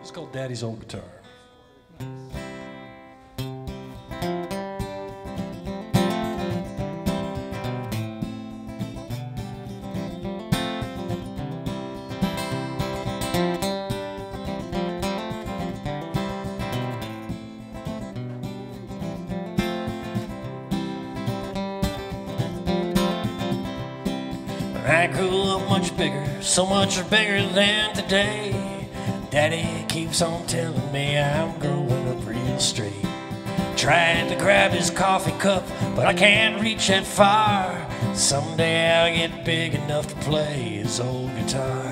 It's called Daddy's Old Guitar. I grew up much bigger, so much bigger than today. Daddy keeps on telling me I'm growing up real straight. Tried to grab his coffee cup, but I can't reach that far. Someday I'll get big enough to play his old guitar.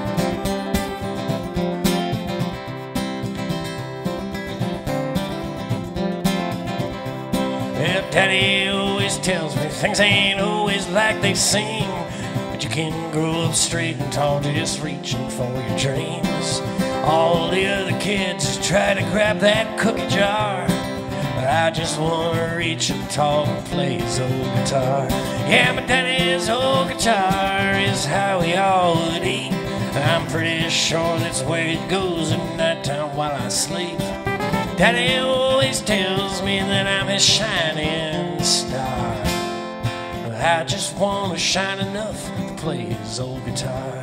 Well, Daddy always tells me things ain't always like they seem. But you can grow up straight and tall just reaching for your dreams. All the other kids just try to grab that cookie jar, but I just want to reach up tall and play his old guitar. Yeah, but Daddy's old guitar is how we all would eat. I'm pretty sure that's the way it goes at nighttime while I sleep. Daddy always tells me that I'm his shining star. I just want to shine enough to play his old guitar.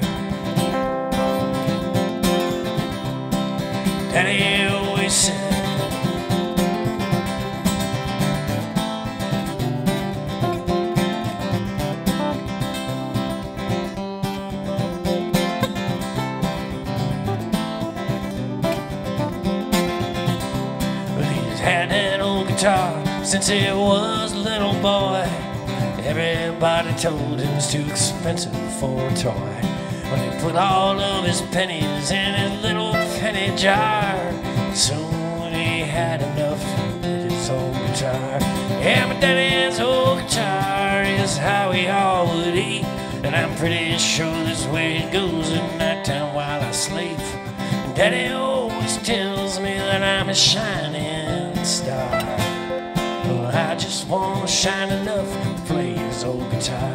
Daddy always said, well, he's had that old guitar since he was a little boy. Everybody told him it's too expensive for a toy. But he put all of his pennies in his little penny jar. Soon he had enough to get his old guitar. Yeah, but Daddy's old guitar is how we all would eat. And I'm pretty sure this way it goes at nighttime while I sleep. And Daddy always tells me that I'm a shining star. Well, I just want to shine enough to play his old guitar.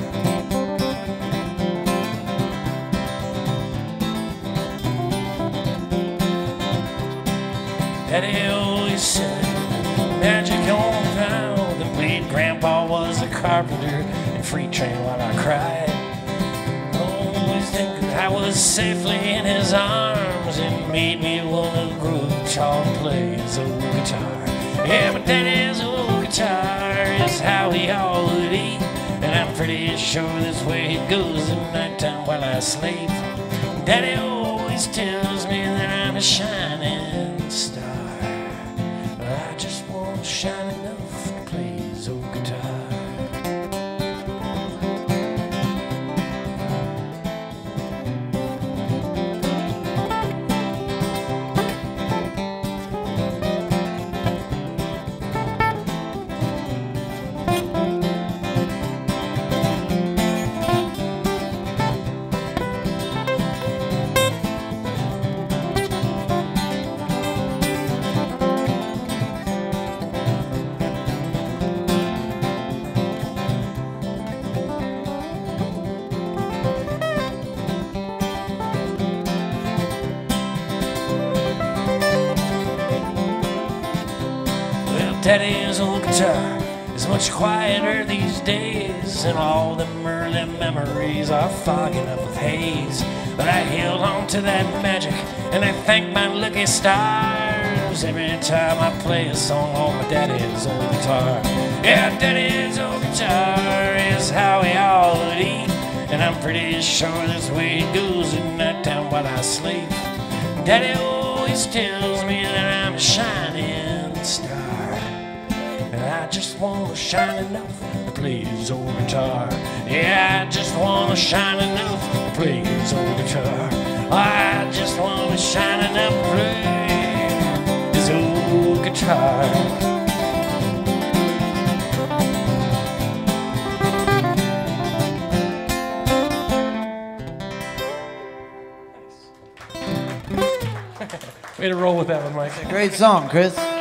Daddy always said, magic on found. And believed Grandpa was a carpenter and freight train while I cried. Always think that I was safely in his arms. It made me want to grow up tall and play his old guitar. Yeah, but Daddy's old guitar is how we all would eat. And I'm pretty sure this way it goes at nighttime while I sleep. Daddy always tells me that I'm a shining star. I just want to shine enough to play his old guitar. Daddy's old guitar is much quieter these days, and all them early memories are fogging up with haze. But I held on to that magic, and I thank my lucky stars every time I play a song on my daddy's old guitar. Yeah, Daddy's old guitar is how we all would eat, and I'm pretty sure this way it goes at nighttime while I sleep. Daddy always tells me that I'm a shining star. I just want to shine enough to play his old guitar. Yeah, I just want to shine enough to play his old guitar. I just want to shine enough to play his old guitar. Way to roll with that one, Mike. Great song, Chris.